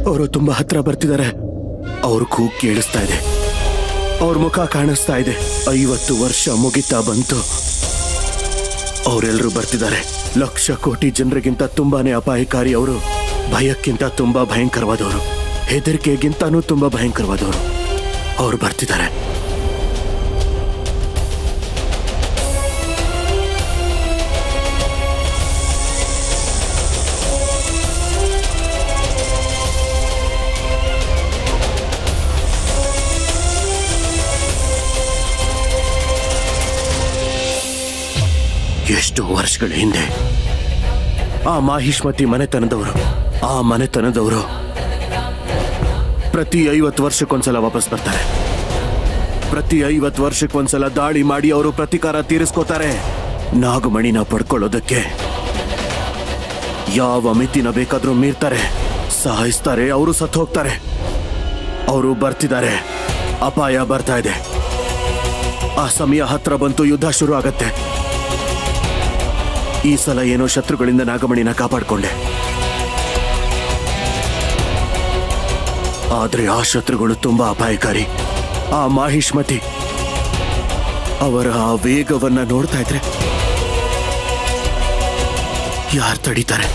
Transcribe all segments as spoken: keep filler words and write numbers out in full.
ಅವರು ತುಂಬಾ ಹತ್ರ ಬರ್ತಿದ್ದಾರೆ. ಅವ್ರ ಕೂಗು ಕೇಳಿಸ್ತಾ ಇದೆ, ಅವ್ರ ಮುಖ ಕಾಣಿಸ್ತಾ ಇದೆ. ಐವತ್ತು ವರ್ಷ ಮುಗಿತಾ ಬಂತು. ಅವರೆಲ್ಲರೂ ಬರ್ತಿದ್ದಾರೆ. ಲಕ್ಷ ಕೋಟಿ ಜನರಿಗಿಂತ ತುಂಬಾನೇ ಅಪಾಯಕಾರಿ ಅವರು. ಭಯಕ್ಕಿಂತ ತುಂಬಾ ಭಯಂಕರವಾದವರು, ಹೆದರಿಕೆಗಿಂತನೂ ತುಂಬಾ ಭಯಂಕರವಾದವರು. ಅವ್ರು ಬರ್ತಿದ್ದಾರೆ. ಎಷ್ಟು ವರ್ಷಗಳ ಹಿಂದೆ ಆ ಮಾಹಿಷ್ಮತಿ ಮನೆತನದವರು ಆ ಮನೆತನದವರು ಪ್ರತಿ ಐವತ್ತು ವರ್ಷಕ್ಕೊಂದ್ಸಲ ವಾಪಸ್ ಬರ್ತಾರೆ. ಪ್ರತಿ ಐವತ್ತು ವರ್ಷಕ್ಕೊಂದ್ಸಲ ದಾಳಿ ಮಾಡಿ ಅವರು ಪ್ರತಿಕಾರ ತೀರಿಸ್ಕೋತಾರೆ. ನಾಗಮಣಿನ ಪಡ್ಕೊಳ್ಳೋದಕ್ಕೆ ಯಾವ ಮಿತಿನ ಬೇಕಾದ್ರೂ ಮೀರ್ತಾರೆ, ಸಾಯಿಸ್ತಾರೆ, ಅವರು ಸತ್ತು ಹೋಗ್ತಾರೆ. ಅವರು ಬರ್ತಿದ್ದಾರೆ. ಅಪಾಯ ಬರ್ತಾ ಇದೆ. ಆ ಸಮಯ ಹತ್ರ ಬಂತು. ಯುದ್ಧ ಶುರು ಆಗತ್ತೆ. ಈ ಸಲ ಏನೋ ಶತ್ರುಗಳಿಂದ ನಾಗಮಣಿನ ಕಾಪಾಡಿಕೊಂಡೆ. ಆದ್ರೆ ಆ ಶತ್ರುಗಳು ತುಂಬಾ ಅಪಾಯಕಾರಿ. ಆ ಮಾಹಿಷ್ಮತಿ ಅವರ ಆ ವೇಗವನ್ನ ನೋಡ್ತಾ ಇದ್ರೆ ಯಾರು ತಡೀತಾರೆ?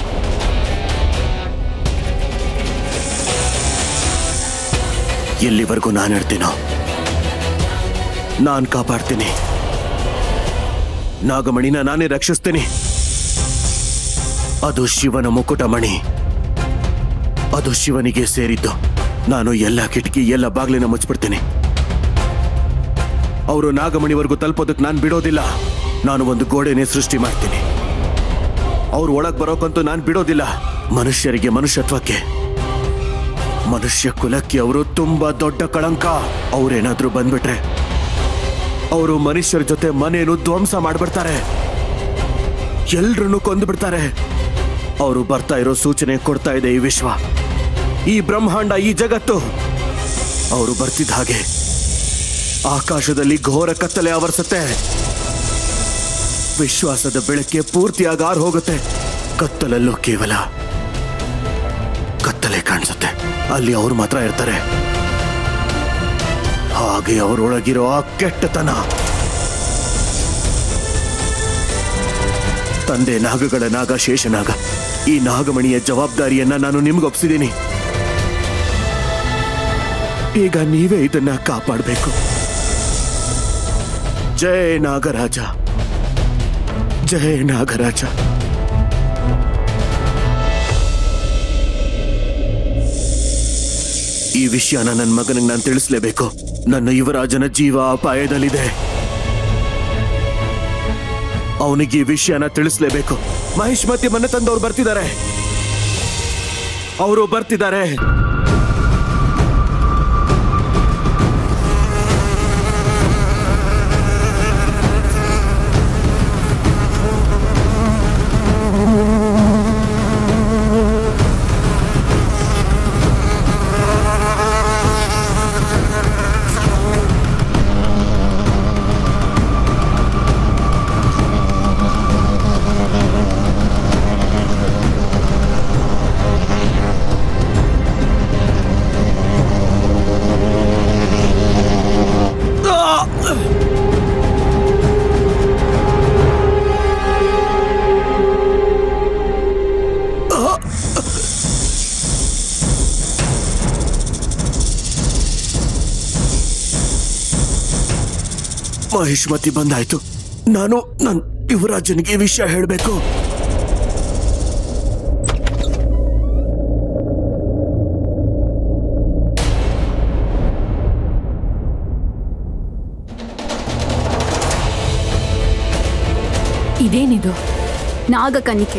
ಎಲ್ಲಿವರೆಗೂ ನಾನು ಇರ್ತೀನೋ ನಾನು ಕಾಪಾಡ್ತೀನಿ. ನಾಗಮಣಿನ ನಾನೇ ರಕ್ಷಿಸ್ತೀನಿ. ಅದು ಶಿವನ ಮುಕುಟಮಣಿ. ಅದು ಶಿವನಿಗೆ ಸೇರಿದ್ದು. ನಾನು ಎಲ್ಲ ಕಿಟಕಿ ಎಲ್ಲ ಬಾಗ್ಲಿನ ಮುಚ್ಚಿಬಿಡ್ತೀನಿ. ಅವರು ನಾಗಮಣಿವರೆಗೂ ತಲುಪೋದಕ್ಕೆ ನಾನು ಬಿಡೋದಿಲ್ಲ. ನಾನು ಒಂದು ಗೋಡೆನೇ ಸೃಷ್ಟಿ ಮಾಡ್ತೀನಿ. ಅವ್ರು ಒಳಗ್ ಬರೋಕಂತೂ ನಾನು ಬಿಡೋದಿಲ್ಲ. ಮನುಷ್ಯರಿಗೆ, ಮನುಷ್ಯತ್ವಕ್ಕೆ, ಮನುಷ್ಯ ಕುಲಕ್ಕೆ ಅವರು ತುಂಬಾ ದೊಡ್ಡ ಕಳಂಕ. ಅವ್ರೇನಾದ್ರೂ ಬಂದ್ಬಿಟ್ರೆ ಅವರು ಮನುಷ್ಯರ ಜೊತೆ ಮನೆಯನ್ನು ಧ್ವಂಸ ಮಾಡ್ಬಿಡ್ತಾರೆ. ಎಲ್ರನ್ನೂ ಕೊಂದು ಬಿಡ್ತಾರೆ. ಅವರು ಬರ್ತಾ ಇರೋ ಸೂಚನೆ ಕೊಡ್ತಾ ಇದೆ ಈ ವಿಶ್ವ, ಈ ಬ್ರಹ್ಮಾಂಡ, ಈ ಜಗತ್ತು. ಅವರು ಬರ್ತಿದ್ದ ಹಾಗೆ ಆಕಾಶದಲ್ಲಿ ಘೋರ ಕತ್ತಲೆ ಆವರಿಸುತ್ತೆ. ವಿಶ್ವಾಸದ ಬೆಳಕೆ ಪೂರ್ತಿಯಾಗಿ ಆರು ಹೋಗುತ್ತೆ. ಕತ್ತಲಲ್ಲೂ ಕೇವಲ ಕತ್ತಲೆ ಕಾಣಿಸುತ್ತೆ. ಅಲ್ಲಿ ಅವ್ರು ಮಾತ್ರ ಇರ್ತಾರೆ. ಹಾಗೆ ಅವರೊಳಗಿರೋ ಆ ಕೆಟ್ಟತನ. ತಂದೆ ನಾಗಗಳ ನಾಗ ಶೇಷನಾಗ. ಈ ನಾಗಮಣಿಯ ಜವಾಬ್ದಾರಿಯನ್ನ ನಾನು ನಿಮ್ಗೊಪ್ಸಿದ್ದೀನಿ. ಈಗ ನೀವೇ ಇದನ್ನ ಕಾಪಾಡಬೇಕು. ಜಯ ನಾಗರಾಜ, ಜಯ ನಾಗರಾಜ. ಈ ವಿಷಯನ ನನ್ನ ಮಗನಿಗೆ ನಾನು ತಿಳಿಸ್ಲೇಬೇಕು. ನನ್ನ ಯುವರಾಜನ ಜೀವ ಅಪಾಯದಲ್ಲಿದೆ. ಅವನಿಗೆ ಈ ವಿಷಯನ ತಿಳಿಸ್ಲೇಬೇಕು. ಮಹಿಷ್ಮತಿ ಮನೆ ತಂದವ್ರು ಬರ್ತಿದ್ದಾರೆ. ಅವರು ಬರ್ತಿದ್ದಾರೆ. ಮಹಿಷ್ಮತಿ ಬಂದಾಯ್ತು. ನಾನು ನನ್ನ ಯುವರಾಜನಿಗೆ ವಿಷಯ ಹೇಳಬೇಕು. ಇದೇನಿದು? ನಾಗಕನ್ನಿಕೆ.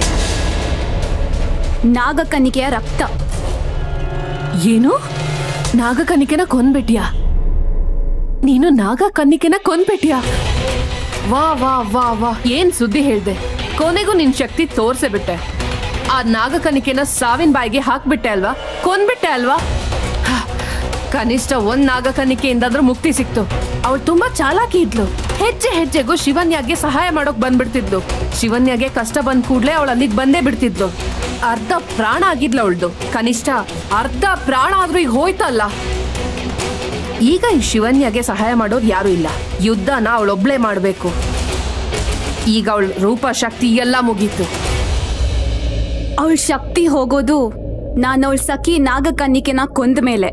ನಾಗಕನ್ನಿಕೆಯ ರಕ್ತ. ಏನು? ನಾಗಕನ್ನಿಕೆನ ಕೊಂದ್ಬಿಟ್ಯಾ? ನೀನು ನಾಗಕನ್ನಿಕೆನ ಕೊಂದ್ಬಿಟ್ಯಾ? ವಾ ವಾ ವಾ ವಾ, ಏನ್ ಸುದ್ದಿ ಹೇಳ್ದೆ. ಕೊನೆಗೂ ನಿನ್ ಶಕ್ತಿ ತೋರ್ಸೇ ಬಿಟ್ಟೆ. ಆ ನಾಗಕನ್ನಿಕೆನ ಸಾವಿನ ಬಾಯಿಗೆ ಹಾಕ್ಬಿಟ್ಟೆ ಅಲ್ವಾ? ಕೊಂದ್ಬಿಟ್ಟೆ ಅಲ್ವಾ? ಕನಿಷ್ಠ ಒಂದ್ ನಾಗಕನ್ನಿಕೆಯಿಂದಾದ್ರೂ ಮುಕ್ತಿ ಸಿಕ್ತು. ಅವಳು ತುಂಬಾ ಚಾಲಾಕಿ ಇದ್ಲು. ಹೆಜ್ಜೆ ಹೆಜ್ಜೆಗೂ ಶಿವನ್ಯಾಗೆ ಸಹಾಯ ಮಾಡೋಕ್ ಬಂದ್ಬಿಡ್ತಿದ್ಲು. ಶಿವನ್ಯಾಗೆ ಕಷ್ಟ ಬಂದ್ ಕೂಡ್ಲೆ ಅವಳು ಅಲ್ಲಿಗೆ ಬಂದೇ ಬಿಡ್ತಿದ್ಲು. ಅರ್ಧ ಪ್ರಾಣ ಆಗಿದ್ಲ ಅವಳ್ದು. ಕನಿಷ್ಠ ಅರ್ಧ ಪ್ರಾಣ ಆದ್ರೂ ಈಗ ಹೋಯ್ತಲ್ಲ. ಈಗ ಈ ಶಿವನ್ಯಾಗೆ ಸಹಾಯ ಮಾಡೋರು ಯಾರು ಇಲ್ಲ. ಯುದ್ಧನ ಅವಳೊಬ್ಳೆ ಮಾಡ್ಬೇಕು. ಈಗ ಅವಳ ರೂಪ ಶಕ್ತಿ ಎಲ್ಲ ಮುಗೀತು. ಅವಳ ಶಕ್ತಿ ಹೋಗೋದು ನಾನು ಅವಳ ಸಖಿ ನಾಗಕನ್ನಿಕೆನ ಕೊಂದ ಮೇಲೆ.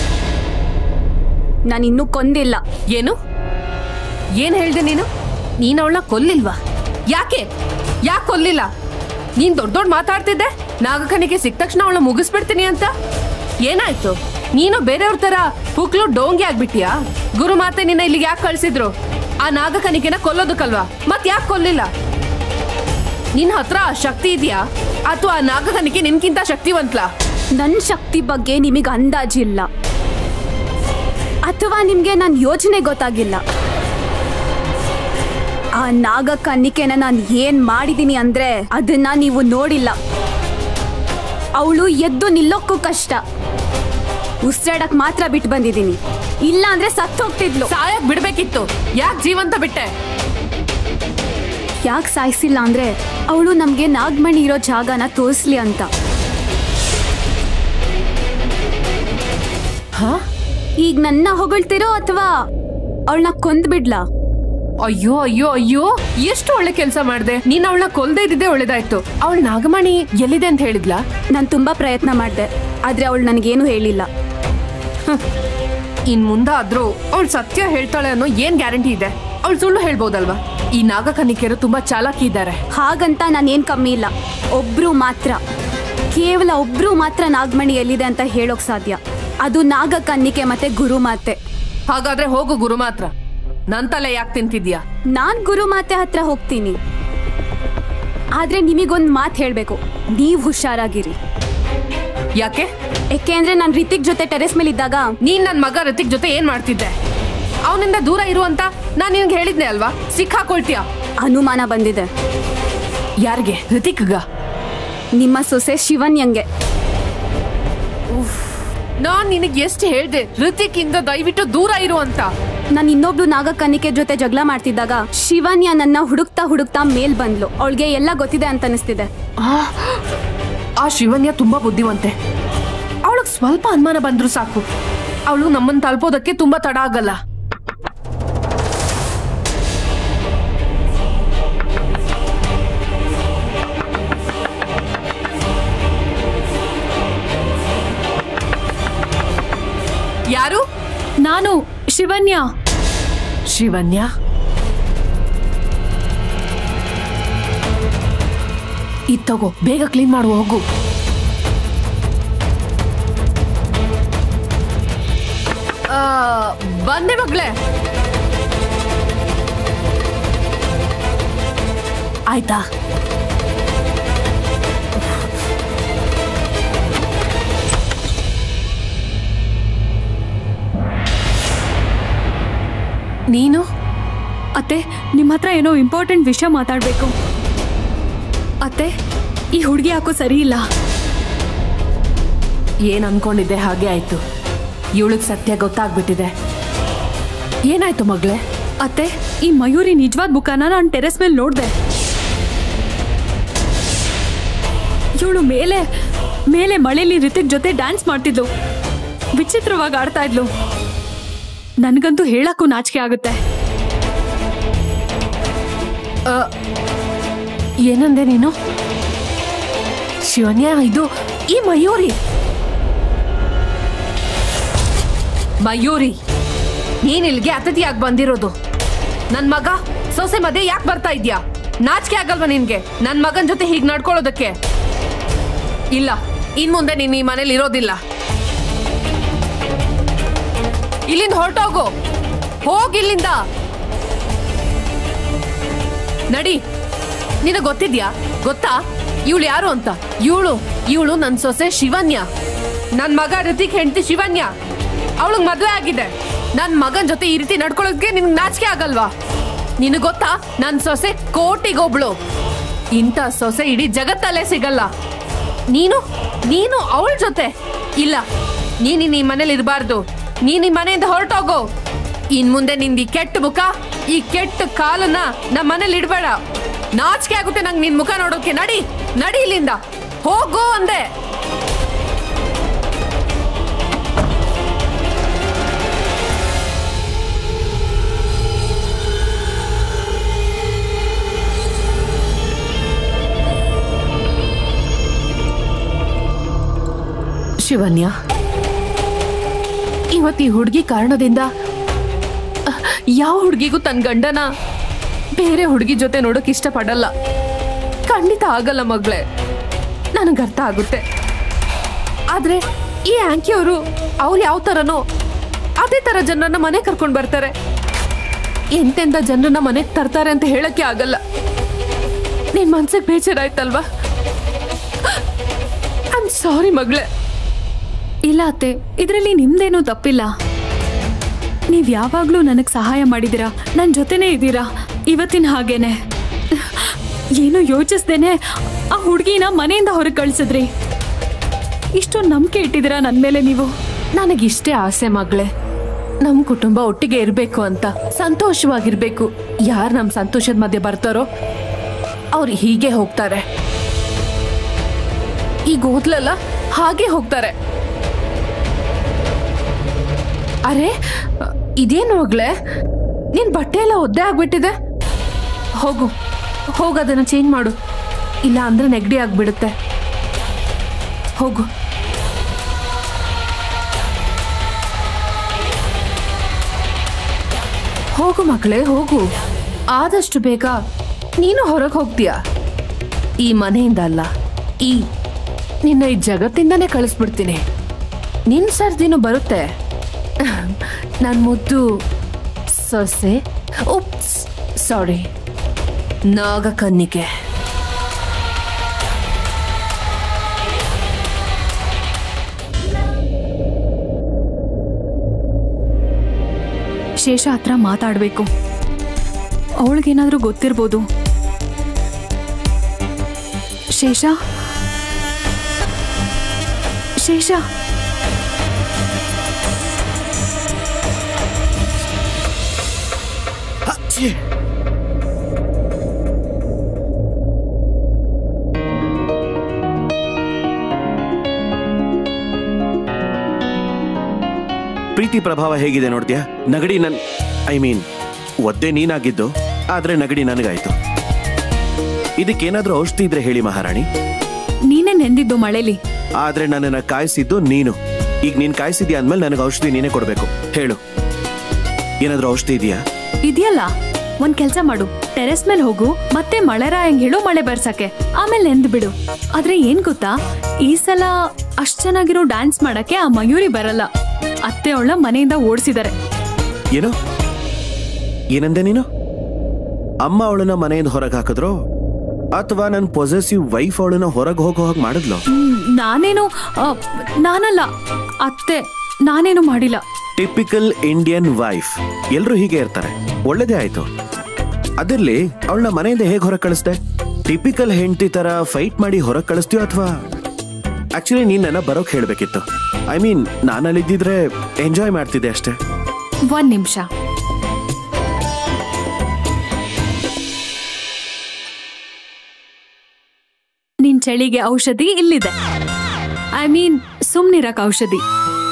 ನಾನಿನ್ನೂ ಕೊಂದಿಲ್ಲ. ಏನು ಏನ್ ಹೇಳ್ದೆ ನೀನು? ನೀನ್ ಅವಳನ್ನ ಕೊಲ್ಲಿಲ್ವಾ? ಯಾಕೆ ಯಾಕೆ ಕೊಲ್ಲಿಲ್ಲ? ನೀನ್ ದೊಡ್ಡ ದೊಡ್ಡ ಮಾತಾಡ್ತಿದ್ದೆ ನಾಗಕನ್ನಿಕೆ ಸಿಕ್ಕ ತಕ್ಷಣ ಅವಳ ಮುಗಿಸ್ಬಿಡ್ತೀನಿ ಅಂತ. ಏನಾಯ್ತು? ನೀನು ಬೇರೆಯವ್ರ ತರ ಪುಕ್ಲು ಡೋಂಗಿ ಆಗ್ಬಿಟ್ಟಿಯಾ? ಗುರುಮಾತೆ ನಿನ್ನ ಇಲ್ಲಿಗೆ ಯಾಕೆ ಕಳ್ಸಿದ್ರು? ಆ ನಾಗಕನ್ನಿಕೆನ ಕೊಲ್ಲೋದಕ್ಕಲ್ವಾ? ಮತ್ ಯಾಕೆ ಕೊಲ್ಲಿಲ್ಲ? ನಿನ್ ಹತ್ರ ಆ ಶಕ್ತಿ ಇದೆಯಾ ಅಥವಾ ಆ ನಾಗಕನ್ನಿಕೆ ನಿನ್ಕಿಂತ ಶಕ್ತಿವಂತ್ಲಾ? ನನ್ನ ಶಕ್ತಿ ಬಗ್ಗೆ ನಿಮಗೆ ಅಂದಾಜಿಲ್ಲ, ಅಥವಾ ನಿಮ್ಗೆ ನನ್ನ ಯೋಚನೆ ಗೊತ್ತಾಗಿಲ್ಲ. ಆ ನಾಗಕನ್ನಿಕೆನ ನಾನು ಏನ್ ಮಾಡಿದೀನಿ ಅಂದ್ರೆ ಅದನ್ನ ನೀವು ನೋಡಿಲ್ಲ. ಅವಳು ಎದ್ದು ನಿಲ್ಲೋಕ್ಕೂ ಕಷ್ಟ. ಉಸಿರಾಡಕ್ ಮಾತ್ರ ಬಿಟ್ಟು ಬಂದಿದ್ದೀನಿ. ಇಲ್ಲ ಅಂದ್ರೆ ಸತ್ತು ಹೋಗ್ತಿದ್ಲು. ಸಾಯಕ್ ಬಿಡ್ಬೇಕಿತ್ತು, ಯಾಕೆ ಜೀವಂತ ಬಿಟ್ಟೆ? ಯಾಕೆ ಸಾಯಿಸಿಲ್ಲ ಅಂದ್ರೆ ಅವಳು ನಮ್ಗೆ ನಾಗಮಣಿ ಇರೋ ಜಾಗನ ತೋರಿಸ್ಲಿ ಅಂತ. ಹಾ, ಈಗ ನನ್ನ ಹೊಗಳ್ತಿರೋ ಅಥವಾ ಅವಳನ್ನ ಕೊಂದ್ ಬಿಡ್ಲಾ? ಅಯ್ಯೋ ಅಯ್ಯೋ ಅಯ್ಯೋ, ಎಷ್ಟು ಒಳ್ಳೆ ಕೆಲಸ ಮಾಡ್ದೆ ನೀನ್. ಅವಳನ್ನ ಕೊಲ್ದೇ ಇದ್ದಿದ್ದೆ ಒಳ್ಳೇದಾಯ್ತು. ಅವಳ ನಾಗಮಣಿ ಎಲ್ಲಿದೆ ಅಂತ ಹೇಳಿದ್ಲಾ? ನಾನು ತುಂಬಾ ಪ್ರಯತ್ನ ಮಾಡ್ದೆ, ಆದ್ರೆ ಅವಳು ನನಗೇನು ಹೇಳಿಲ್ಲ. ಇನ್ ಮುಂದಾದ್ರೂ ಅವಳು ಸತ್ಯ ಹೇಳ್ತಾಳೆ ಅನ್ನೋ ಏನ್ ಗ್ಯಾರಂಟಿ ಇದೆ? ಅವಳು ಸುಳ್ಳು ಹೇಳ್ಬೋದಲ್ವಾ? ಈ ನಾಗಕನ್ನಿಕೆಯರು ತುಂಬಾ ಚಾಲಾಕಿ ಇದ್ದಾರೆ. ಹಾಗಂತ ನಾನೇನ್ ಕಮ್ಮಿ ಇಲ್ಲ. ಒಬ್ರು ಮಾತ್ರ, ಕೇವಲ ಒಬ್ರು ಮಾತ್ರ ನಾಗಮಣಿ ಎಲ್ಲಿದೆ ಅಂತ ಹೇಳೋಕ್ ಸಾಧ್ಯ. ಅದು ನಾಗಕನ್ನಿಕೆ ಮತ್ತೆ ಗುರುಮಾತೆ. ಹಾಗಾದ್ರೆ ಹೋಗು ಗುರುಮಾತ್ರ. ನನ್ ತಲೆ ಯಾಕೆ ತಿಂತಿದ್ಯಾ? ನಾನ್ ಗುರುಮಾತೆ ಹತ್ರ ಹೋಗ್ತೀನಿ, ಆದ್ರೆ ನಿಮಗೊಂದ್ ಮಾತು ಹೇಳ್ಬೇಕು. ನೀವ್ ಹುಷಾರಾಗಿರಿ. ಯಾಕೆ? ಯಾಕೆ ಅಂದ್ರೆ ನಾನ್ ರಿತಿಕ್ ಜೊತೆ ಟೆರೆಸ್ ಮೇಲೆ ಇದ್ದಾಗ ನೀನ್ ನನ್ ಮಗ ರಿತಿಕ್ ಜೊತೆ ಏನ್ ಮಾಡ್ತಿದ್ದೆ? ಅವನಿಂದ ದೂರ ಇರು ಅಂತ ನಾನ್ ನಿನ್ಗೆ ಹೇಳಿದ್ನೆ ಅಲ್ವಾ? ಸಿಕ್ಕಾಕೊಳ್ತೀಯ. ಅನುಮಾನ ಬಂದಿದೆ. ಯಾರಿಗೆ? ರಿತಿಕ್ಗ? ನಿಮ್ಮ ಸೊಸೆ ಶಿವನ್ಯಂಗೆ. ನಾನ್ ನಿನಗೆ ಎಷ್ಟು ಹೇಳ್ದೆ ರಿತಿಕ್ ಇಂದ ದಯವಿಟ್ಟು ದೂರ ಇರು ಅಂತ. ನಾನು ಇನ್ನೊಬ್ಳು ನಾಗಕನ್ನಿಕೆ ಜೊತೆ ಜಗಳ ಮಾಡ್ತಿದ್ದಾಗ ಶಿವನ್ಯ ನನ್ನ ಹುಡುಕ್ತಾ ಹುಡುಕ್ತಾ ಮೇಲ್ ಬಂದ್ಲು. ಅವಳಿಗೆ ಎಲ್ಲ ಗೊತ್ತಿದೆ ಅಂತ ಅನಿಸ್ತಿದೆ. ಆ ಶಿವನ್ಯ ತುಂಬಾ ಬುದ್ಧಿವಂತೆ. ಅವಳಿಗೆ ಸ್ವಲ್ಪ ಅನುಮಾನ ಬಂದ್ರು ಸಾಕು, ಅವಳು ನಮ್ಮನ್ನ ತಲುಪೋದಕ್ಕೆ ತುಂಬಾ ತಡ ಆಗಲ್ಲ. ಯಾರು? ನಾನು ಶಿವನ್ಯ. ಶಿವನ್ಯ? ಇದ್ ತಗೋ, ಬೇಗ ಕ್ಲೀನ್ ಮಾಡುವ ಹೋಗು. ಬಂದೆ ಮಗ್ಳೆ. ಆಯ್ತಾ? ನೀನು? ಅತ್ತೆ, ನಿಮ್ಮ ಹತ್ರ ಏನೋ ಇಂಪಾರ್ಟೆಂಟ್ ವಿಷಯ ಮಾತಾಡ್ಬೇಕು. ಅತ್ತೆ, ಈ ಹುಡುಗಿ ಯಾಕೋ ಸರಿ ಇಲ್ಲ. ಏನ್ ಅನ್ಕೊಂಡಿದ್ದೆ ಹಾಗೆ ಆಯ್ತು. ಇವಳಿಗೆ ಸತ್ಯ ಗೊತ್ತಾಗ್ಬಿಟ್ಟಿದೆ. ಏನಾಯ್ತು ಮಗ್ಳೆ? ಅತ್ತೆ, ಈ ಮಯೂರಿ ನಿಜವಾದ ಬುಕ್ಕನ ನಾನು ಟೆರೆಸ್ ಮೇಲೆ ನೋಡ್ದೆ. ಇವಳು ಮೇಲೆ ಮೇಲೆ ಮಳೆಯಲ್ಲಿ ರಿತಿಕ್ ಜೊತೆ ಡ್ಯಾನ್ಸ್ ಮಾಡ್ತಿದ್ಲು. ವಿಚಿತ್ರವಾಗಿ ಆಡ್ತಾ ಇದ್ಲು. ನನಗಂತೂ ಹೇಳಕ್ಕೂ ನಾಚಿಕೆ ಆಗುತ್ತೆ. ಏನಂದೆ ನೀನು? ಶಿವನ್ಯ, ಇದು ಈ ಮಯೂರಿ. ಮಯೂರಿ, ನೀನ್ ಇಲ್ಲಿಗೆ ಅತಿಥಿಯಾಗಿ ಬಂದಿರೋದು. ನನ್ ಮಗ ಸೊಸೆ ಮಧ್ಯೆ ಯಾಕೆ ಬರ್ತಾ ಇದ್ಯಾ? ನಾಚಿಕೆ ಆಗಲ್ವಾ ನಿನ್ಗೆ ನನ್ ಮಗನ್ ಜೊತೆ ಹೀಗ್ ನಡ್ಕೊಳ್ಳೋದಕ್ಕೆ? ಇಲ್ಲ, ಇನ್ ಮುಂದೆ ನೀನ್ ಈ ಮನೇಲಿ ಇರೋದಿಲ್ಲ. ಇಲ್ಲಿಂದ ಹೊರಟೋಗು. ಹೋಗಿಲ್ಲಿಂದ ನಡಿ. ನಿನಗೆ ಗೊತ್ತಿದ್ಯಾ? ಗೊತ್ತಾ ಇವಳು ಯಾರು ಅಂತ? ಇವಳು ಇವಳು ನನ್ ಸೊಸೆ ಶಿವನ್ಯ. ನನ್ ಮಗ ರಿತಿಕ್ ಹೆಂಡತಿ ಶಿವನ್ಯ. ಅವಳಿಗೆ ಮದ್ವೆ ಆಗಿದೆ. ನನ್ ಮಗನ್ ಜೊತೆ ಈ ರೀತಿ ನಡ್ಕೊಳ್ಳೋದಕ್ಕೆ ನಿನ್ಗೆ ನಾಚಿಕೆ ಆಗಲ್ವಾ? ನಿನಗೆ ಗೊತ್ತಾ ನನ್ ಸೊಸೆ ಕೋಟಿಗೊಬ್ಳು. ಇಂಥ ಸೊಸೆ ಇಡೀ ಜಗತ್ತಲ್ಲೇ ಸಿಗಲ್ಲ. ನೀನು ನೀನು ಅವಳ ಜೊತೆ ಇಲ್ಲ. ನೀನು ಈ ಮನೇಲಿ ಇರಬಾರ್ದು. ನೀನ್ ಈ ಮನೆಯಿಂದ ಹೊರಟೋಗು. ಇನ್ ಮುಂದೆ ನಿಂದ ಈ ಕೆಟ್ಟ ಮುಖ ಈ ಕೆಟ್ಟ ಕಾಲನ್ನ ನಮ್ಮ ಮನೇಲಿ ಇಡ್ಬೇಡ. ನಾಚಿಕೆ ಆಗುತ್ತೆ ನಂಗೆ ನಿನ್ ಮುಖ ನೋಡೋಕೆ. ನಡಿ ನಡಿ ಇಲ್ಲಿಂದ ಹೋಗೋ ಅಂದೆ. ಶಿವನ್ಯ, ಇವತ್ತು ಈ ಹುಡುಗಿ ಕಾರಣದಿಂದ ಯಾವ ಹುಡುಗಿಗೂ ತನ್ನ ಗಂಡನ ಬೇರೆ ಹುಡುಗಿ ಜೊತೆ ನೋಡೋಕ್ ಇಷ್ಟಪಡಲ್ಲ. ಖಂಡಿತ ಆಗಲ್ಲ ಮಗಳೇ, ನನಗೆ ಅರ್ಥ ಆಗುತ್ತೆ. ಆದ್ರೆ ಈ ಆಂಕಿಯವರು ಅವ್ರು ಯಾವ ಥರನೋ ಅದೇ ಥರ ಜನರನ್ನ ಮನೆ ಕರ್ಕೊಂಡು ಬರ್ತಾರೆ. ಎಂತೆಂಥ ಜನರನ್ನ ಮನೆಗೆ ತರ್ತಾರೆ ಅಂತ ಹೇಳಕ್ಕೆ ಆಗಲ್ಲ. ನಿನ್ ಮನ್ಸಿಗೆ ಬೇಜಾರಾಯ್ತಲ್ವಾ? ಐ ಆಮ್ ಸಾರಿ ಮಗಳೇ. ಇಲ್ಲ ಅತ್ತೆ, ಇದರಲ್ಲಿ ನಿಮ್ದೇನೂ ತಪ್ಪಿಲ್ಲ. ನೀವ್ ಯಾವಾಗ್ಲೂ ನನಗ್ ಸಹಾಯ ಮಾಡಿದಿರಾ, ನನ್ ಜೊತೆನೇ ಇದ್ದೀರಾ. ಇವತ್ತಿನ ಹಾಗೇನೆ ಏನೋ ಯೋಚಿಸ್ದೇನೆ ಆ ಹುಡುಗಿನ ಮನೆಯಿಂದ ಹೊರಗೆ ಕಳ್ಸಿದ್ರಿ. ಇಷ್ಟೊಂದು ನಂಬಿಕೆ ಇಟ್ಟಿದ್ದೀರಾ ನನ್ ಮೇಲೆ ನೀವು. ನನಗಿಷ್ಟೇ ಆಸೆ ಮಗಳೇ, ನಮ್ ಕುಟುಂಬ ಒಟ್ಟಿಗೆ ಇರ್ಬೇಕು ಅಂತ, ಸಂತೋಷವಾಗಿರ್ಬೇಕು. ಯಾರು ನಮ್ ಸಂತೋಷದ ಮಧ್ಯೆ ಬರ್ತಾರೋ ಅವ್ರು ಹೀಗೆ ಹೋಗ್ತಾರೆ. ಈಗ ಓದ್ಲಲ್ಲ ಹಾಗೆ ಹೋಗ್ತಾರೆ. ಅರೆ ಇದೇನು ಮಗಳೇ, ನಿನ್ ಬಟ್ಟೆ ಎಲ್ಲ ಒದ್ದೆ ಆಗ್ಬಿಟ್ಟಿದೆ. ಹೋಗು ಹೋಗು ಅದನ್ನ ಚೇಂಜ್ ಮಾಡು, ಇಲ್ಲ ಅಂದ್ರೆ ನೆಗಡಿ ಆಗ್ಬಿಡುತ್ತೆ. ಹೋಗು. ಹೋಗು ಮಗಳೇ ಹೋಗು. ಆದಷ್ಟು ಬೇಗ ನೀನು ಹೊರಗೆ ಹೋಗ್ತೀಯ. ಈ ಮನೆಯಿಂದ ಅಲ್ಲ, ಈ ನಿನ್ನ ಈ ಜಗತ್ತಿಂದಾನೇ ಕಳಿಸ್ಬಿಡ್ತೀನಿ. ನಿನ್ ಸರ್ದಿನೂ ಬರುತ್ತೆ. ನನ್ನ ಮುದ್ದು ಸೊಸೆ, ಉಪ್ಸ್ ಸಾರಿ, ನಾಗಕನ್ನಿಕೆ. ಶೇಷ ಹತ್ರ ಮಾತಾಡ್ಬೇಕು. ಅವಳಿಗೇನಾದ್ರೂ ಗೊತ್ತಿರ್ಬೋದು. ಶೇಷ ಶೇಷ ಪ್ರೀತಿ ಪ್ರಭಾವ ಹೇಗಿದೆ ನೋಡ್ತೀಯಾ? ನಗಡಿ ನನ್ ಐ ಮೀನ್ ಒದ್ದೆ ನೀನಾಗಿದ್ದು, ಆದ್ರೆ ನಗಡಿ ನನಗಾಯ್ತು. ಇದಕ್ಕೇನಾದ್ರೂ ಔಷಧಿ ಇದ್ರೆ ಹೇಳಿ ಮಹಾರಾಣಿ. ನೀನೇ ನೆಂದಿದ್ದು ಮಳೆಲಿ, ಆದ್ರೆ ನನ್ನನ್ನ ಕಾಯಿಸಿದ್ದು ನೀನು. ಈಗ ನೀನ್ ಕಾಯಿಸಿದ್ಯಾ ಅಂದ್ಮೇಲೆ ನನಗೆ ಔಷಧಿ ನೀನೇ ಕೊಡ್ಬೇಕು. ಹೇಳು, ಏನಾದ್ರೂ ಔಷಧಿ ಇದೆಯಾ? ಇದೆಯಲ್ಲ, ಒಂದ್ ಕೆಲ್ಸ ಮಾಡು, ಟೆರೆಸ್ ಮೇಲೆ ಹೋಗು, ಮತ್ತೆ ಮಳೆರಾಯಂಗ್ ಹೇಳು ಮಳೆ ಬರ್ಸಕ್ಕೆ, ಆಮೇಲೆ ನೆಂದು ಬಿಡು. ಆದ್ರೆ ಏನ್ ಗೊತ್ತಾ, ಈ ಸಲ ಅಷ್ಟ್ ಚೆನ್ನಾಗಿರೋ ಡ್ಯಾನ್ಸ್ ಮಾಡಕ್ಕೆ ಆ ಮಯೂರಿ ಬರಲ್ಲ. ಅತ್ತೆ ಅವಳ ಮನೆಯಿಂದ ಓಡಿಸಿದಾರೆ. ಏನು ಏನಂದೆ ನೀನು? ಅಮ್ಮ ಅವಳನ್ನ ಮನೆಯಿಂದ ಹೊರಗೆ ಹಾಕಿದ್ರು ಅಥವಾ ನನ್ನ ಪೊಸೆಸಿವ್ ವೈಫ್ ಅವಳನ್ನ ಹೊರಗೆ ಹೋಗೋ ಹಾಗೆ ಮಾಡಿದ್ಲು? ನಾನೇನು ನಾನಲ್ಲ ಅತ್ತೆ, ನಾನೇನು ಮಾಡಿಲ್ಲ. ಟಿಪಿಕಲ್ ಇಂಡಿಯನ್ ವೈಫ್, ಎಲ್ರು ಹೀಗೆ ಇರ್ತಾರೆ. ಒಳ್ಳೇದೇ ಆಯ್ತು. ಅದಿರ್ಲಿ, ಅವಳನ್ನ ಮನೆಯಿಂದ ಹೇಗೆ ಹೊರಗೆ ಕಳಿಸ್ದೆ? ಟಿಪಿಕಲ್ ಹೆಂಡತಿ ತರ ಫೈಟ್ ಮಾಡಿ ಹೊರಗೆ ಕಳಿಸ್ತೀಯೋ ಅಥವಾ ಆಕ್ಚುಲಿ ನೀನ್ ನನ್ನ ಬರೋಕ್ ಹೇಳ್ಬೇಕಿತ್ತು. ಐ ಮೀನ್ ನಾನಲ್ಲಿದ್ದಿದ್ರೆ ಎಂಜಾಯ್ ಮಾಡ್ತಿದ್ದೆ ಅಷ್ಟೇ. ಒಂದ್ ನಿಮಿಷ. ನಿನ್ ಚಳಿಗೆ ಔಷಧಿ ಇಲ್ಲಿದೆ. ಐ ಮೀನ್ ಸುಮ್ನಿರಕ್ ಔಷಧಿ.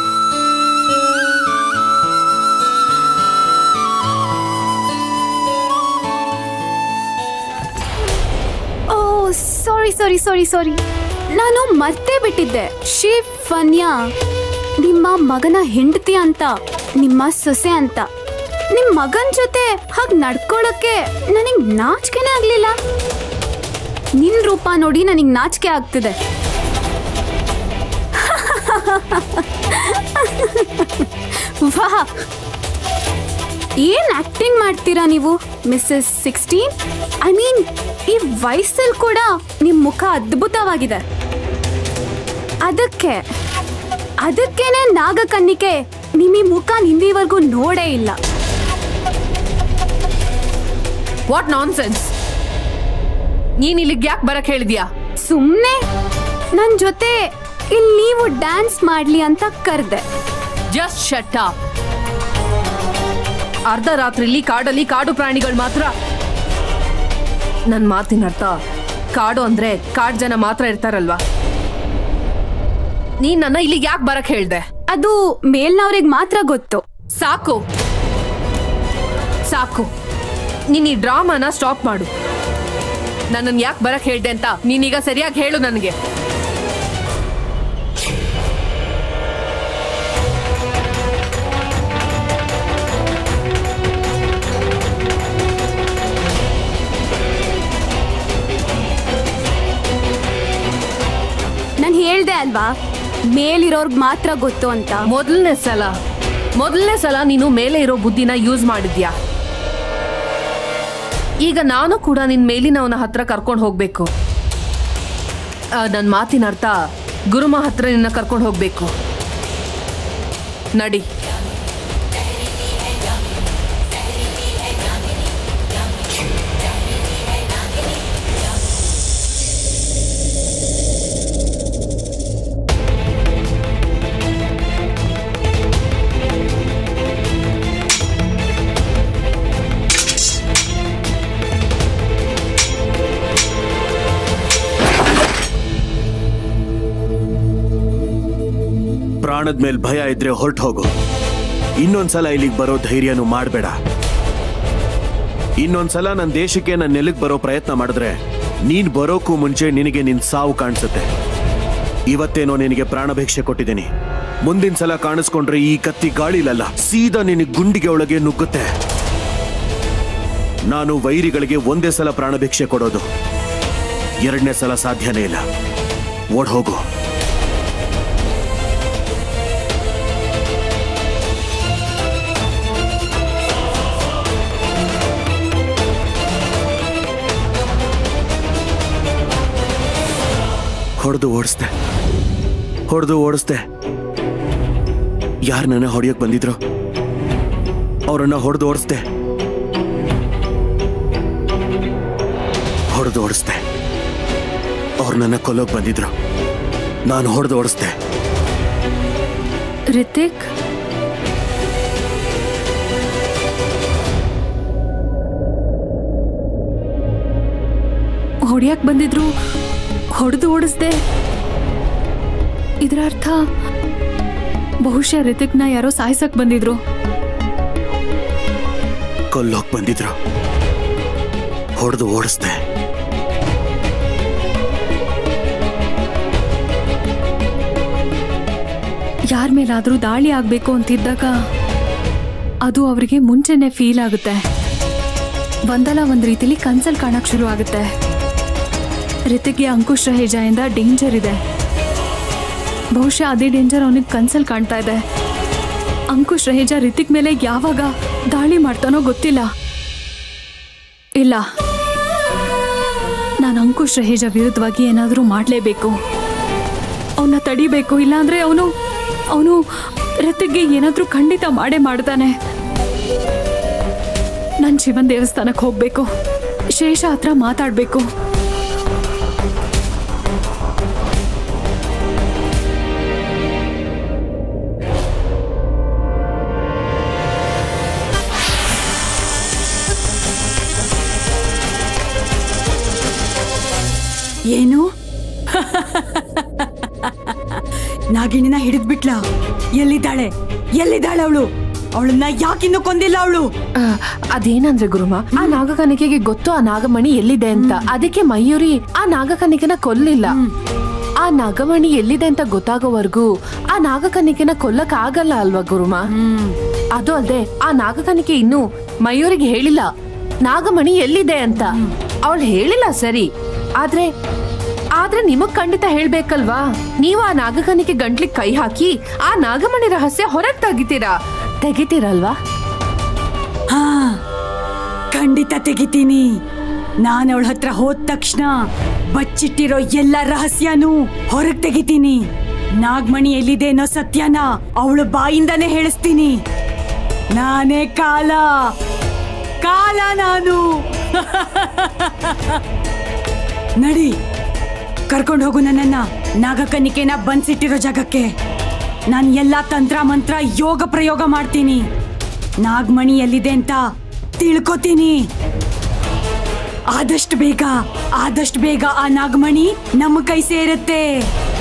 ಓ ಸಾರಿ ಸಾರಿ ಸಾರಿ ಸಾರಿ ನಾನು ಮರ್ತೇ ಬಿಟ್ಟಿದ್ದೆ. ಶಿಫನ್ಯಾ ನಿಮ್ಮ ಮಗನ ಹೆಂಡತಿ ಅಂತ, ನಿಮ್ಮ ಸೊಸೆ ಅಂತ. ನಿಮ್ ಮಗನ್ ಜೊತೆ ಹಾಗೆ ನಡ್ಕೊಳಕ್ಕೆ ನನಗ್ ನಾಚಿಕೆನೇ ಆಗ್ಲಿಲ್ಲ. ನಿನ್ ರೂಪ ನೋಡಿ ನನಗ್ ನಾಚಿಕೆ ಆಗ್ತಿದೆ. ವಾಹ್, ಏನ್ ಆಕ್ಟಿಂಗ್ ಮಾಡ್ತೀರಾ ನೀವು ಮಿಸ್ಸಸ್ ಸಿಕ್ಸ್ಟೀನ್. ಐ ಮೀನ್ ಈ ವಯಸ್ಸಲ್ಲಿ ಕೂಡ ನಿಮ್ ಮುಖ ಅದ್ಭುತವಾಗಿದೆ. ಅದಕ್ಕೆ ಅದಕ್ಕೇನೆ ನಾಗಕನ್ನಿಕೆ ನಿಮ್ಮಿ ಮುಖ ನಿಂದಿವರೆಗೂ ನೋಡೇ ಇಲ್ಲ. What nonsense! ನೀನ್ ಇಲ್ಲಿಗೆ ಯಾಕೆ ಬರಕ್ ಹೇಳಿದ್ಯಾ? ಸುಮ್ನೆ ನನ್ ಜೊತೆ ಇಲ್ಲಿ ನೀವು ಡ್ಯಾನ್ಸ್ ಮಾಡ್ಲಿ ಅಂತ ಕರ್ದೆ. Just shut up. ಅರ್ಧ ರಾತ್ರಿಲಿ ಕಾಡಲ್ಲಿ ಕಾಡು ಪ್ರಾಣಿಗಳು ಮಾತ್ರ. ನನ್ನ ಮಾತಿನ ಅರ್ಥ ಕಾಡು ಅಂದ್ರೆ ಕಾಡು ಜನ ಮಾತ್ರ ಇರ್ತಾರಲ್ವಾ? ನೀನ್ ನನ್ನ ಇಲ್ಲಿಗೆ ಯಾಕೆ ಬರಕ್ ಹೇಳ್ದೆ? ಅದು ಮೇಲ್ನವ್ರಿಗೆ ಮಾತ್ರ ಗೊತ್ತು. ಸಾಕು ಸಾಕು, ನೀನ್ ಈ ಡ್ರಾಮಾನ ಸ್ಟಾಪ್ ಮಾಡು. ನನ್ನನ್ನು ಯಾಕೆ ಬರಕ್ ಹೇಳ್ದೆ ಅಂತ ನೀನೀಗ ಸರಿಯಾಗಿ ಹೇಳು ನನಗೆ. ನಾನು ಹೇಳ್ದೆ ಅಲ್ವಾ ಮೇಲಿರೋರ್ಗ್ ಮಾತ್ರ ಗೊತ್ತು ಅಂತ. ಮೊದಲನೇ ಸಲ ಮೊದಲನೇ ಸಲ ನೀನು ಮೇಲೆ ಇರೋ ಬುದ್ಧಿನ ಯೂಸ್ ಮಾಡಿದ್ಯಾ. ಈಗ ನಾನು ಕೂಡ ನಿನ್ ಮೇಲಿನವನ ಹತ್ರ ಕರ್ಕೊಂಡು ಹೋಗ್ಬೇಕು. ನನ್ನ ಮಾತಿನ ಅರ್ಥ ಗುರುಮ ಹತ್ರ ನಿನ್ನ ಕರ್ಕೊಂಡು ಹೋಗ್ಬೇಕು. ನಡಿ. ಪ್ರಾಣದ ಮೇಲೆ ಭಯ ಇದ್ರೆ ಹೊರಟು ಹೋಗು. ಇನ್ನೊಂದ್ಸಲ ಇಲ್ಲಿಗೆ ಬರೋ ಧೈರ್ಯನೂ ಮಾಡಬೇಡ. ಇನ್ನೊಂದ್ಸಲ ನನ್ನ ದೇಶಕ್ಕೆ ನನ್ನ ನೆಲಕ್ಕೆ ಬರೋ ಪ್ರಯತ್ನ ಮಾಡಿದ್ರೆ ನೀನ್ ಬರೋಕ್ಕೂ ಮುಂಚೆ ನಿನಗೆ ನಿನ್ ಸಾವು ಕಾಣಿಸುತ್ತೆ. ಇವತ್ತೇನೋ ನಿನಗೆ ಪ್ರಾಣ ಭಿಕ್ಷೆ ಕೊಟ್ಟಿದ್ದೀನಿ. ಮುಂದಿನ ಸಲ ಕಾಣಿಸ್ಕೊಂಡ್ರೆ ಈ ಕತ್ತಿ ಗಾಳಿಲಲ್ಲ, ಸೀದಾ ನಿನಗೆ ಗುಂಡಿಗೆ ಒಳಗೆ ನುಗ್ಗುತ್ತೆ. ನಾನು ವೈರಿಗಳಿಗೆ ಒಂದೇ ಸಲ ಪ್ರಾಣ ಭಿಕ್ಷೆ ಕೊಡೋದು, ಎರಡನೇ ಸಲ ಸಾಧ್ಯನೇ ಇಲ್ಲ. ಓಡ್ ಹೋಗು. ಹೊಡೆದು ಓಡಿಸ್ದೆ ಹೊಡೆದು ಓಡಿಸ್ದೆ ಯಾರು ನನ್ನ ಹೊಡೆಯಕ್ ಬಂದಿದ್ರು ಅವರನ್ನ ಹೊಡೆದು ಓಡಿಸ್ದೆ ಹೊಡೆದು ಓಡಿಸ್ದೆ ಅವ್ರು ನನ್ನ ಕೊಲ್ಲೋಕ್ ಬಂದಿದ್ರು, ನಾನು ಹೊಡೆದು ಓಡಿಸ್ದೆ. ರಿತಿಕ್, ಹೊಡಿಯಕ್ ಬಂದಿದ್ರು, ಹೊಡೆದು ಓಡಿಸ್ದೆ. ಇದರ ಅರ್ಥ ಬಹುಶಃ ರಿತಿಕ್ನ ಯಾರೋ ಸಾಯಿಸಕ್ ಬಂದಿದ್ರು. ಕೊಲ್ಲೋಕ್ ಬಂದಿದ್ರು, ಹೊಡೆದು ಓಡಿಸ್ದೆ. ಯಾರ ಮೇಲಾದ್ರೂ ದಾಳಿ ಆಗ್ಬೇಕು ಅಂತಿದ್ದಾಗ ಅದು ಅವರಿಗೆ ಮುಂಚೆನೆ ಫೀಲ್ ಆಗುತ್ತೆ. ಒಂದಲ್ಲ ಒಂದ್ ರೀತಿಲಿ ಕನ್ಸಲ್ ಕಾಣಕ್ ಶುರು ಆಗುತ್ತೆ. ರಿತಿಕ್ಗೆ ಅಂಕುಶ್ ರಹೇಜಾಯಿಂದ ಡೇಂಜರ್ ಇದೆ. ಬಹುಶಃ ಅದೇ ಡೇಂಜರ್ ಅವನಿಗೆ ಕನ್ಸಲ್ ಕಾಣ್ತಾ ಇದೆ. ಅಂಕುಶ್ ರಹೇಜಾ ರಿತಿಕ್ ಮೇಲೆ ಯಾವಾಗ ದಾಳಿ ಮಾಡ್ತಾನೋ ಗೊತ್ತಿಲ್ಲ. ಇಲ್ಲ, ನಾನು ಅಂಕುಶ್ ರಹೇಜಾ ವಿರುದ್ಧವಾಗಿ ಏನಾದರೂ ಮಾಡಲೇಬೇಕು. ಅವನ್ನ ತಡಿಬೇಕು. ಇಲ್ಲಾಂದ್ರೆ ಅವನು ಅವನು ರಿತಿಕ್ಗೆ ಏನಾದರೂ ಖಂಡಿತ ಮಾಡೇ ಮಾಡ್ತಾನೆ. ನಾನು ಶಿವನ್ ದೇವಸ್ಥಾನಕ್ಕೆ ಹೋಗ್ಬೇಕು. ಶೇಷ ಹತ್ರ ಮಾತಾಡ್ಬೇಕು. ಏನು? ನಾಗಿಣಿನ ಹಿಡಿದ್ಬಿಟ್ಲ? ಎಲ್ಲಿದ್ದಾಳೆ ಎಲ್ಲಿದ್ದಾಳೆ ಅವಳು? ಅವಳನ್ನ ಯಾಕಿನ್ನೂ ಕೊಂದಿಲ್ಲ ಅವಳು? ಅದೇನಂದ್ರೆ ಗುರುಮ, ಆ ನಾಗಕನ್ನಿಕೆಗೆ ಗೊತ್ತು ಆ ನಾಗಮಣಿ ಎಲ್ಲಿದೆ ಅಂತ. ಅದಕ್ಕೆ ಮಯೂರಿ ಆ ನಾಗಕನ್ನಿಕೆನ ಕೊಲ್ಲಿಲ್ಲ. ಆ ನಾಗಮಣಿ ಎಲ್ಲಿದೆ ಅಂತ ಗೊತ್ತಾಗೋವರೆಗೂ ಆ ನಾಗಕನ್ನಿಕೆನ ಕೊಲ್ಲಕ್ ಆಗಲ್ಲ ಅಲ್ವಾ ಗುರುಮ? ಅದು ಅಲ್ಲದೆ ಆ ನಾಗಕನ್ನಿಕೆ ಇನ್ನು ಮಯೂರಿಗೆ ಹೇಳಿಲ್ಲ ನಾಗಮಣಿ ಎಲ್ಲಿದೆ ಅಂತ. ಅವಳು ಹೇಳಿಲ್ಲ ಸರಿ, ಆದ್ರೆ ಆದ್ರೆ ನಿಮಗ್ ಖಂಡಿತ ಹೇಳ್ಬೇಕಲ್ವಾ? ನೀವು ಆ ನಾಗಕನ್ನಿಕೆ ಗಂಟ್ಲಿಗೆ ಕೈ ಹಾಕಿ ಆ ನಾಗಮಣಿ ರಹಸ್ಯ ಹೊರಗ್ ತೆಗಿತೀರಾ ತೆಗಿತೀರಲ್ವಾ? ಹಾ, ಖಂಡಿತ ತೆಗಿತೀನಿ. ನಾನು ಅವಳ ಹತ್ರ ಹೋದ ತಕ್ಷಣ ಬಚ್ಚಿಟ್ಟಿರೋ ಎಲ್ಲ ರಹಸ್ಯನೂ ಹೊರಗ್ ತೆಗಿತೀನಿ. ನಾಗಮಣಿ ಎಲ್ಲಿದೆ ಅನ್ನೋ ಸತ್ಯನ ಅವಳು ಬಾಯಿಂದಾನೇ ಹೇಳಿಸ್ತೀನಿ. ನಾನೇ ಕಾಲ ಕಾಲ ನಾನು. ನಡಿ, ಕರ್ಕೊಂಡು ಹೋಗು ನನ್ನನ್ನ ನಾಗಕನ್ನಿಕೆನ ಬಂದ್ಸಿಟ್ಟಿರೋ ಜಾಗಕ್ಕೆ. ನಾನು ಎಲ್ಲಾ ತಂತ್ರ ಮಂತ್ರ ಯೋಗ ಪ್ರಯೋಗ ಮಾಡ್ತೀನಿ. ನಾಗಮಣಿ ಎಲ್ಲಿದೆ ಅಂತ ತಿಳ್ಕೊತೀನಿ. ಆದಷ್ಟು ಬೇಗ ಆದಷ್ಟು ಬೇಗ ಆ ನಾಗಮಣಿ ನಮ್ಮ ಕೈ ಸೇರುತ್ತೆ.